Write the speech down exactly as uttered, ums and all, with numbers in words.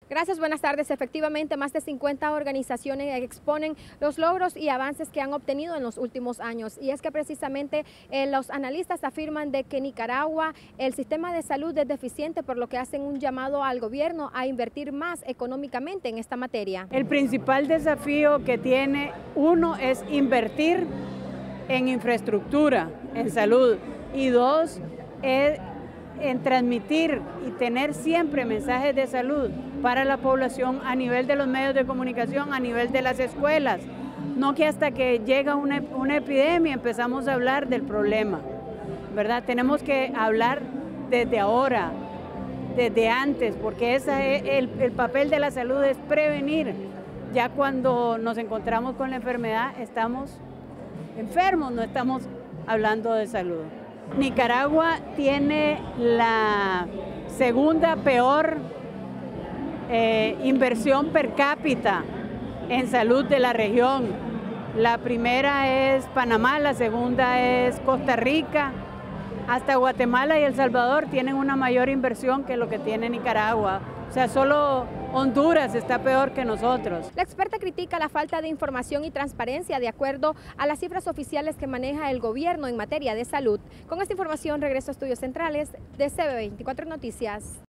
Gracias, buenas tardes. Efectivamente, más de cincuenta organizaciones exponen los logros y avances que han obtenido en los últimos años. Y es que precisamente eh, los analistas afirman de que en Nicaragua el sistema de salud es deficiente, por lo que hacen un llamado al gobierno a invertir más económicamente en esta materia. El principal desafío que tiene uno es invertir en infraestructura, en salud, y dos, es en transmitir y tener siempre mensajes de salud para la población a nivel de los medios de comunicación, a nivel de las escuelas. No que hasta que llega una, una epidemia empezamos a hablar del problema, ¿verdad? Tenemos que hablar desde ahora, desde antes, porque ese es el, el papel de la salud es prevenir. Ya cuando nos encontramos con la enfermedad estamos enfermos, no estamos hablando de salud. Nicaragua tiene la segunda peor eh, inversión per cápita en salud de la región. La primera es Panamá, la segunda es Costa Rica. Hasta Guatemala y El Salvador tienen una mayor inversión que lo que tiene Nicaragua. O sea, solo Honduras está peor que nosotros. La experta critica la falta de información y transparencia de acuerdo a las cifras oficiales que maneja el gobierno en materia de salud. Con esta información regreso a Estudios Centrales de C B veinticuatro Noticias.